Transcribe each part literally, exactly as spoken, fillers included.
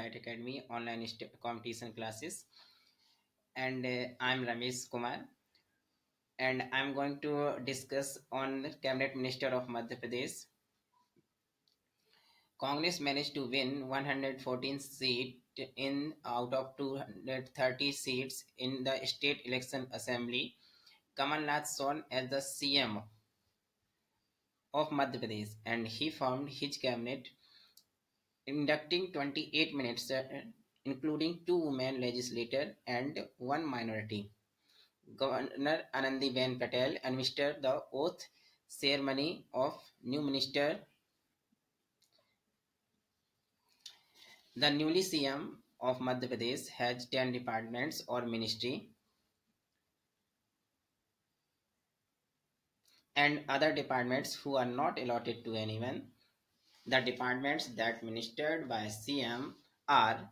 Light Academy online competition classes, and uh, I'm Ramesh Kumar, and I'm going to discuss on the Cabinet Minister of Madhya Pradesh. Congress managed to win one hundred fourteen seats in out of two hundred thirty seats in the state election assembly. Kamal Nath shone as the C M of Madhya Pradesh, and he formed his cabinet inducting twenty-eight minutes, uh, including two women legislators and one minority. Governor Anandiben Patel administered the oath ceremony of new minister. The newly C M of Madhya Pradesh has ten departments or ministry and other departments who are not allotted to anyone. The departments that ministered by C M are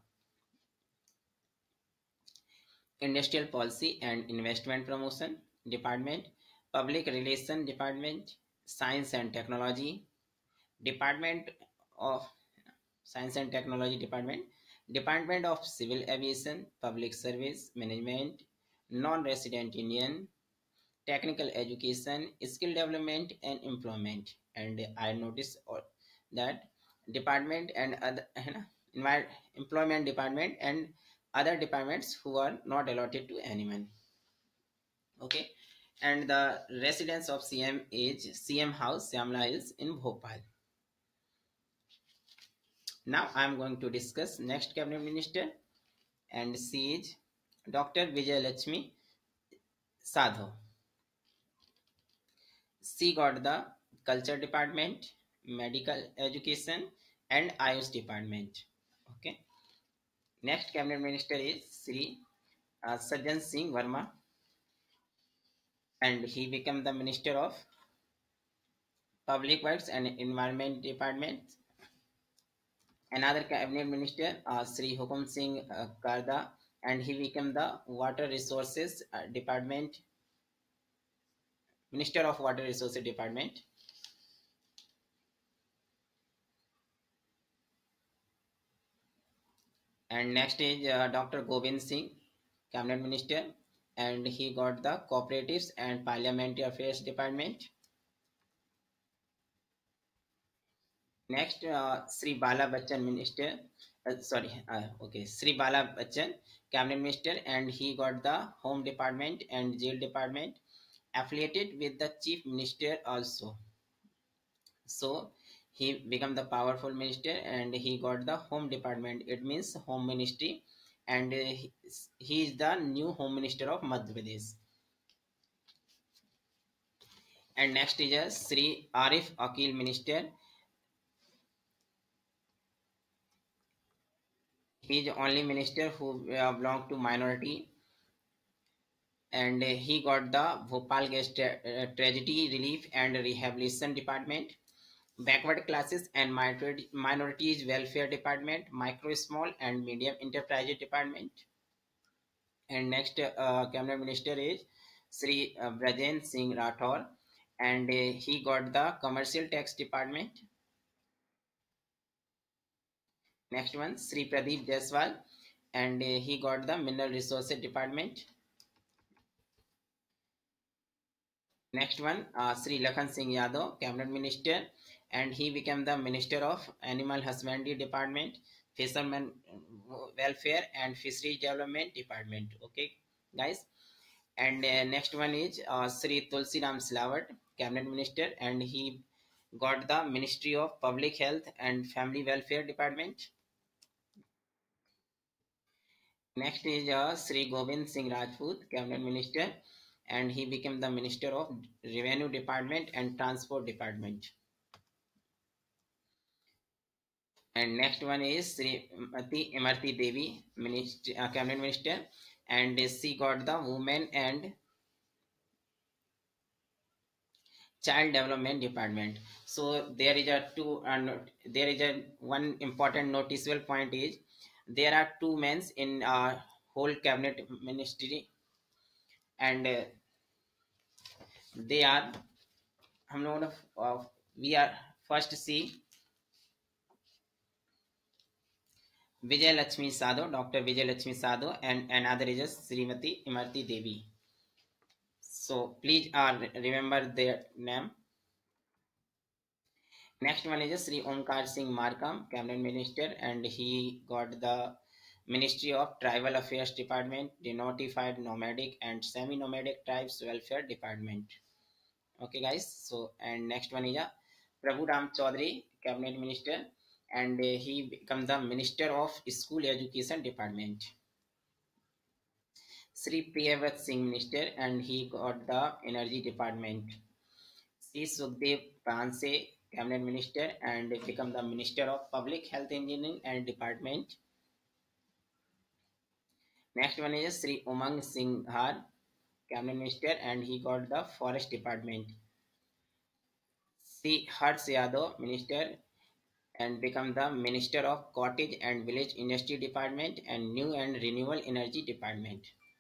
Industrial Policy and Investment Promotion Department, Public Relation Department, Science and Technology Department of Science and Technology Department, Department of Civil Aviation, Public Service Management, Non-Resident Indian, Technical Education, Skill Development and Employment. And I noticed that department and other envir- employment department and other departments who are not allotted to anyone. Okay, and the residence of C M is C M House, Syamla Hills in Bhopal. Now I am going to discuss next cabinet minister, and she is Doctor Vijay Lakshmi Sadho. She got the culture department, medical education, and Ayush department. Okay. Next cabinet minister is Sri uh, Sajjan Singh Verma, and he became the minister of Public Works and Environment Department. Another cabinet minister, uh, Sri Hukum Singh uh, Karda, and he became the Water Resources uh, Department, Minister of Water Resources Department. And next is uh, Doctor Govind Singh, cabinet minister, and he got the Cooperatives and Parliamentary Affairs Department. Next, uh, Sri Bala Bachchan minister, uh, sorry, uh, okay, Sri Bala Bachchan, cabinet minister, and he got the Home Department and Jail Department, affiliated with the Chief Minister also. So he became the powerful minister, and he got the Home Department. It means Home Ministry, and uh, he, he is the new Home Minister of Madhya Pradesh. And next is a Sri Arif Akil minister. He is the only minister who uh, belonged to minority, and uh, he got the Bhopal Gas tra- uh, Tragedy Relief and Rehabilitation Department, Backward Classes and Minor- Minorities Welfare Department, Micro, Small and Medium Enterprises Department. And next uh, cabinet minister is Sri uh, Brajen Singh Rathore, and uh, he got the Commercial Tax Department. Next one, Sri Pradeep Jaiswal, and uh, he got the Mineral Resources Department. Next one, uh, Sri Lakhan Singh Yadav, cabinet minister, and he became the Minister of Animal Husbandry Department, Fishermen Welfare and Fisheries Development Department. Okay, guys. And uh, next one is uh, Sri Tulsi Ram Silawat, cabinet minister, and he got the Ministry of Public Health and Family Welfare Department. Next is uh, Sri Govind Singh Rajput, cabinet minister, and he became the Minister of Revenue Department and Transport Department. And next one is Sri Mati Imarti Devi, minister, uh, cabinet minister, and she got the Women and Child Development Department. So there is a two uh, not- there is a one important noticeable point is there are two men in uh, whole cabinet ministry, and uh, they are हम लोगों ने uh, we are first see Vijay Lakshmi Sadhu, Doctor Vijay Lakshmi Sadhu, and another is Srimati Imarti Devi. So please uh, remember their name. Next one is Sri Omkar Singh Markam, Cabinet Minister, and he got the Ministry of Tribal Affairs Department, the Notified Nomadic and Semi-Nomadic Tribes Welfare Department. Okay, guys. So, and next one is uh, Prabhu Ram Chaudhary, Cabinet Minister, and uh, he becomes the Minister of School Education Department. Sri Priyavat Singh Minister, and he got the Energy Department. Sri Sukhdev Panse, Cabinet Minister, and become the Minister of Public Health Engineering and Department. Next one is Sri Umang Singhar, Cabinet Minister, and he got the Forest Department. Sri Harsh Yadav, Minister, and become the Minister of Cottage and Village Industry Department and New and Renewable Energy Department.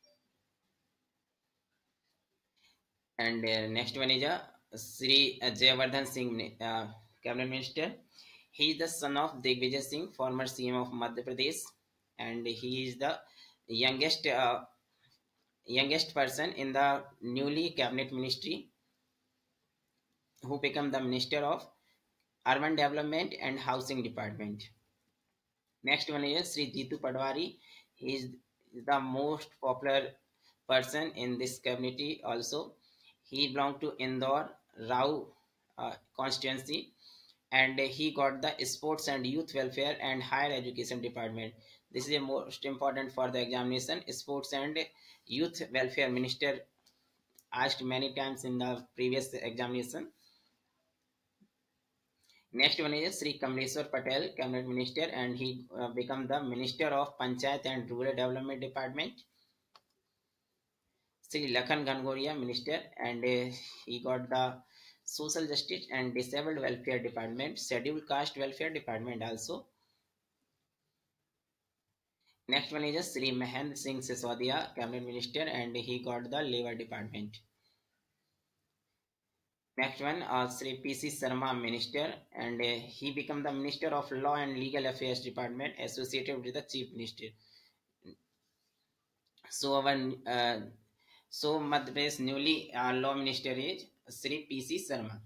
And uh, next one is uh, Sri uh, Jayavardhan Singh, uh, Cabinet Minister. He is the son of Digvijay Singh, former C M of Madhya Pradesh, and he is the youngest uh, youngest person in the newly cabinet ministry who became the Minister of Urban Development and Housing Department. Next one is Sri Jitu Padwari. He is the most popular person in this community also. He belonged to Indore Rao uh, constituency, and he got the Sports and Youth Welfare and Higher Education Department. This is the most important for the examination. Sports and Youth Welfare Minister asked many times in the previous examination. Next one is Sri Kamleshwar Patel, Cabinet Minister, and he uh, become the Minister of Panchayat and Rural Development Department. Sri Lakhan Gangoria, Minister, and uh, he got the Social Justice and Disabled Welfare Department, Scheduled Caste Welfare Department also. Next one is Sri Mahendra Singh Sisodia, Cabinet Minister, and he got the Labor Department. Next one, uh, Sri P C Sharma, Minister, and uh, he became the Minister of Law and Legal Affairs Department associated with the Chief Minister. So our uh, so Madhya Pradesh newly uh, Law Minister is Sri P C Sharma.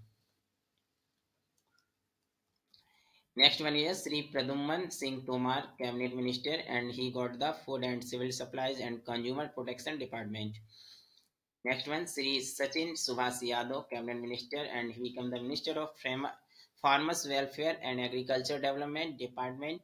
Next one is Sri Pradyuman Singh Tomar, Cabinet Minister, and he got the Food and Civil Supplies and Consumer Protection Department. Next one, Sri Sachin Subhas Yadav, Cabinet Minister, and he became the Minister of Farmers Welfare and Agriculture Development Department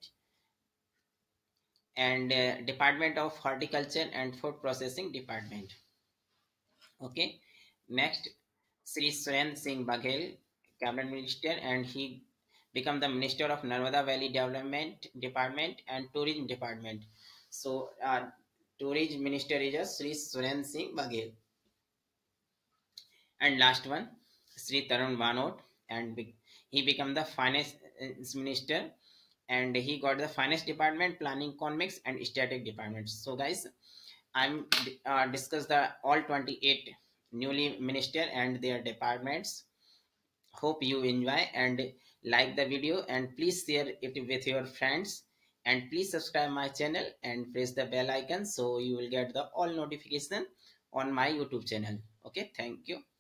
and uh, Department of Horticulture and Food Processing Department. Okay. Next, Sri Surendra Singh Baghel, Cabinet Minister, and he become the Minister of Narmada Valley Development Department and Tourism Department. So, uh, Tourism Minister is Sri Surendra Singh Baghel. And last one, Sri Tarun Vanot, and he became the Finance Minister, and he got the Finance Department, Planning, Economics, and Static Department. So, guys, I'm uh, discuss the all twenty-eight newly minister and their departments. Hope you enjoy and like the video, and please share it with your friends, and please subscribe my channel and press the bell icon so you will get the all notification on my YouTube channel. Okay, thank you.